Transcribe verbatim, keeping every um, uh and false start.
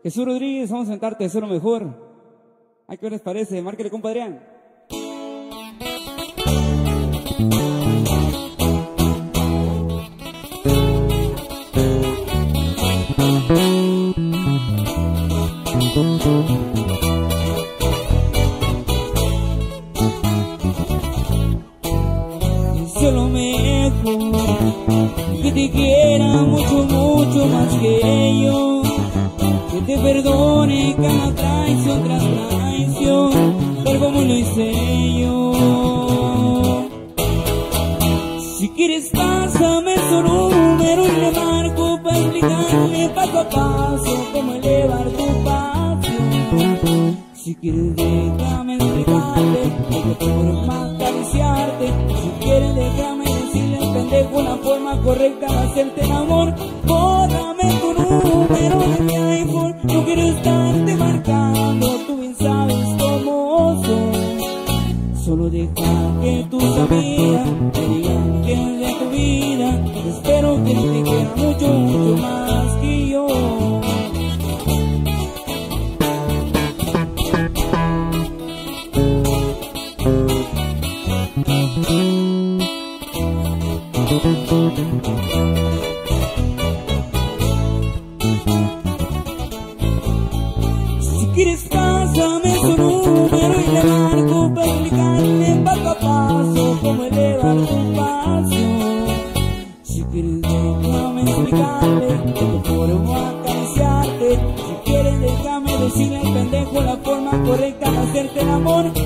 Jesús Rodríguez, vamos a sentarte, eso es lo mejor. Ay, ¿qué les parece? Márquele, compa Adrián. Eso es lo mejor, que te quiera mucho, mucho más que yo, que te perdone cada traición tras traición, tal como lo hice yo. Si quieres pásame su número y le marco para explicarle paso a paso cómo elevar tu pasión. Si quieres déjame explicarte de qué forma acariciarte. Si quieres déjame decirle al pendejo la forma correcta de hacerte el amor. Bórrame tu número de mi iPhone, no quiero estarte marcando, tú bien sabes cómo soy. Solo deja que tus amigas te digan que es de tu vida. Espero que te quiera mucho, mucho más que yo. Si quieres pásame su número y le marco para explicarle paso a paso cómo elevar tu pasión. Si quieres déjame explicarle de qué forma acariciarte. Si quieres déjame decirle al pendejo la forma correcta de hacerte el amor.